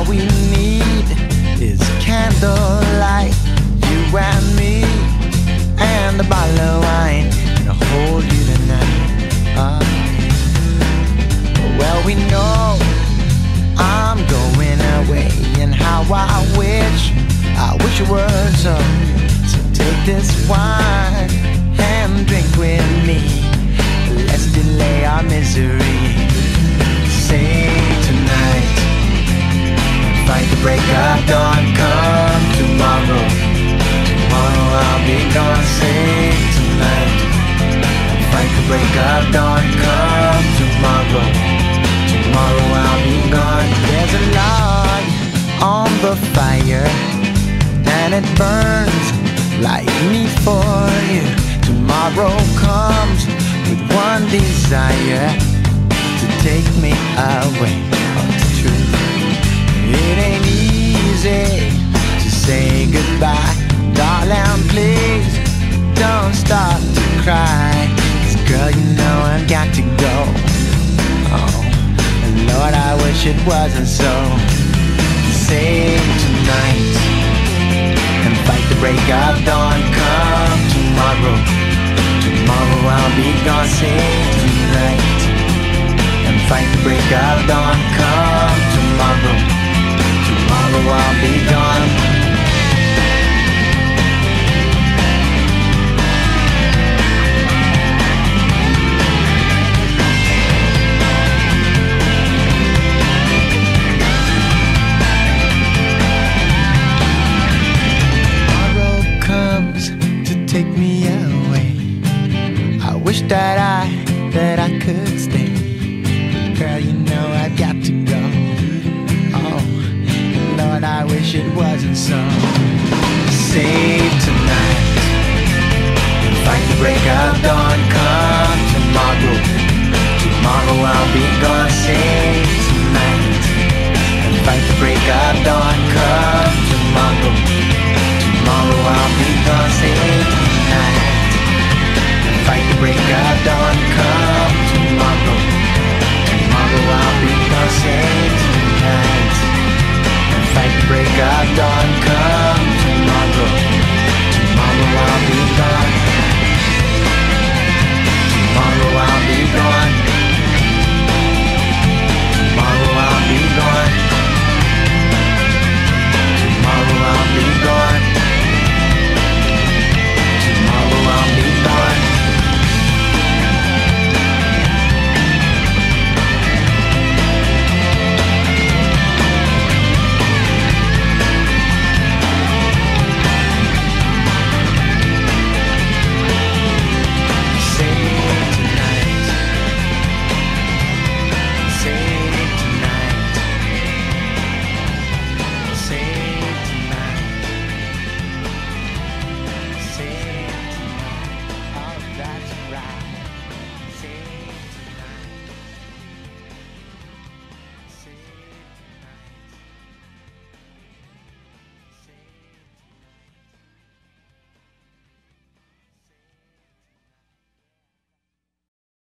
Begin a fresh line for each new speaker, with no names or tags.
All we need is candlelight, you and me, and a bottle of wine, and I'll hold you tonight. Well, we know I'm going away, and how I wish it were so. So take this wine and drink with me. Let's delay our misery. Sing tonight, fight the break of dawn. Come tomorrow, tomorrow I'll be gone. Sing tonight, fight the break of dawn. Come tomorrow, tomorrow I'll be gone. There's a log on the fire, and it burns like me for you. Tomorrow comes with one desire, to take me away. Oh, it's true. It ain't easy to say goodbye. Darling, please don't start to cry. 'Cause girl, you know I've got to go. Oh, and Lord, I wish it wasn't so. Sing tonight and fight the break of dawn. Come tomorrow, tomorrow I'll be gone. Sing tonight and fight the break of dawn. Come tomorrow, tomorrow I'll be gone. Take me away. I wish that I could stay. Girl, you know I've got to go. Oh, Lord, I wish it wasn't so. Save tonight and fight the break of dawn. Come tomorrow, tomorrow I'll be gone. Save tonight and fight the break of dawn. Come tomorrow, tomorrow I'll be gone. Save tonight and fight the break of dawn. Come tomorrow, tomorrow I'll be gone. Save tonight and fight the break of dawn.